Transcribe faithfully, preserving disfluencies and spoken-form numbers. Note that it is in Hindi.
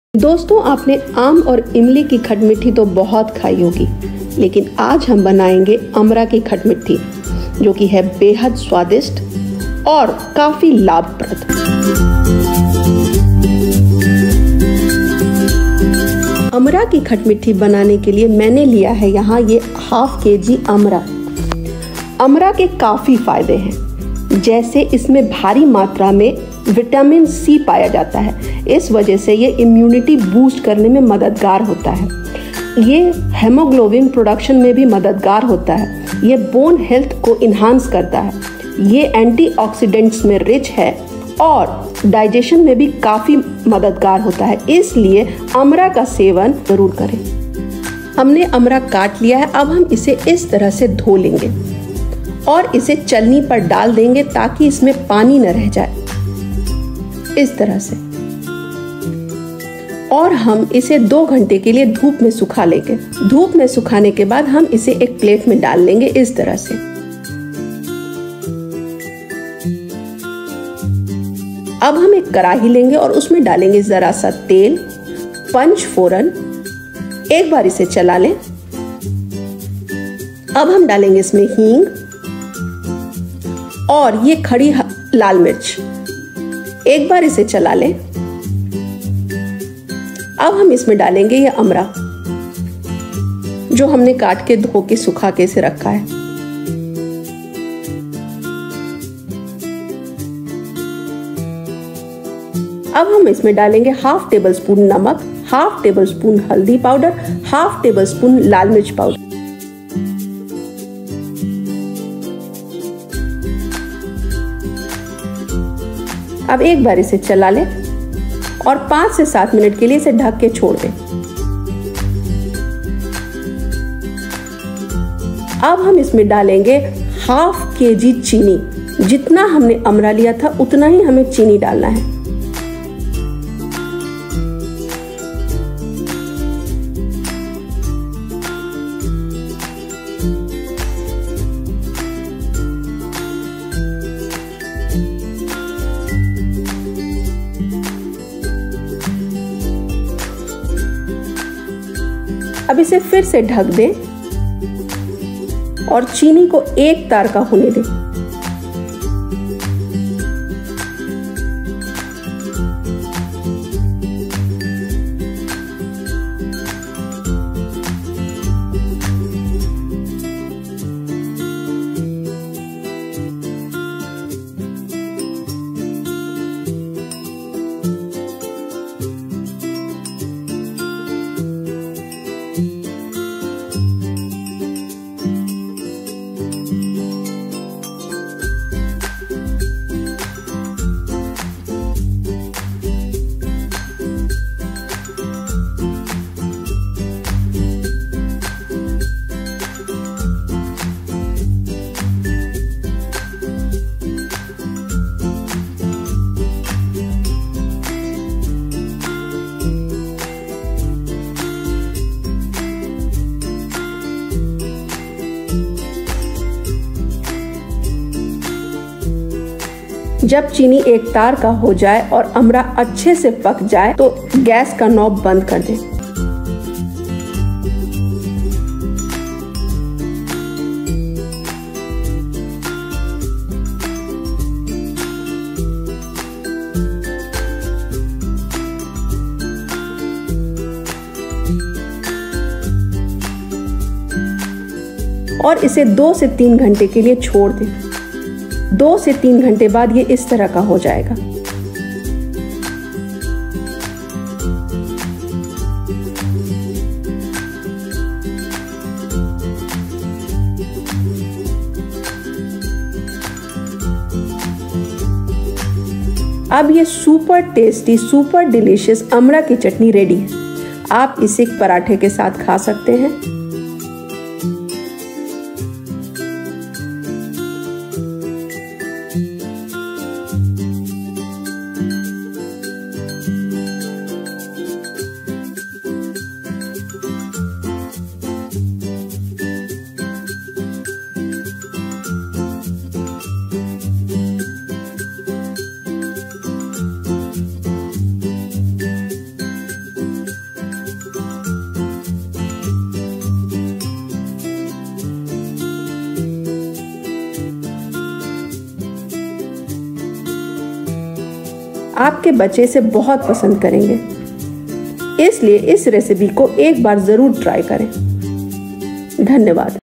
दोस्तों, आपने आम और इमली की खटमिठी तो बहुत खाई होगी, लेकिन आज हम बनाएंगे अमरा की खटमिठी, जो कि है बेहद स्वादिष्ट और काफी लाभप्रद। अमरा की खटमिठी बनाने के लिए मैंने लिया है यहाँ ये हाफ के जी अमरा। अमरा के काफी फायदे हैं, जैसे इसमें भारी मात्रा में विटामिन सी पाया जाता है। इस वजह से ये इम्यूनिटी बूस्ट करने में मददगार होता है। ये हेमोग्लोबिन प्रोडक्शन में भी मददगार होता है। ये बोन हेल्थ को इन्हांस करता है। ये एंटीऑक्सीडेंट्स में रिच है और डाइजेशन में भी काफ़ी मददगार होता है। इसलिए अमरा का सेवन जरूर करें। हमने अमरा काट लिया है। अब हम इसे इस तरह से धो लेंगे और इसे चलनी पर डाल देंगे ताकि इसमें पानी न रह जाए, इस तरह से। और हम इसे दो घंटे के लिए धूप में सुखा लेंगे। धूप में सुखाने के बाद हम इसे एक प्लेट में डाल लेंगे, इस तरह से। अब हम एक कढ़ाई लेंगे और उसमें डालेंगे जरा सा तेल, पंच फोरन। एक बार इसे चला लें। अब हम डालेंगे इसमें हींग और ये खड़ी लाल मिर्च। एक बार इसे चला लें। अब हम इसमें डालेंगे ये अमरा, जो हमने काट के धो के सुखा के इसे रखा है। अब हम इसमें डालेंगे हाफ टेबल स्पून नमक, हाफ टेबल स्पून हल्दी पाउडर, हाफ टेबल स्पून लाल मिर्च पाउडर। अब एक बार इसे चला लें और पाँच से सात मिनट के लिए इसे ढक के छोड़ दें। अब हम इसमें डालेंगे हाफ के जी चीनी। जितना हमने अमरा लिया था उतना ही हमें चीनी डालना है। अब इसे फिर से ढक दें और चीनी को एक तार का होने दें। जब चीनी एक तार का हो जाए और अमरा अच्छे से पक जाए तो गैस का नॉब बंद कर दें। और इसे दो से तीन घंटे के लिए छोड़ दें। दो से तीन घंटे बाद ये इस तरह का हो जाएगा। अब ये सुपर टेस्टी, सुपर डिलीशियस अमरा की चटनी रेडी है। आप इसे पराठे के साथ खा सकते हैं। आपके बच्चे इसे बहुत पसंद करेंगे। इसलिए इस रेसिपी को एक बार ज़रूर ट्राई करें। धन्यवाद।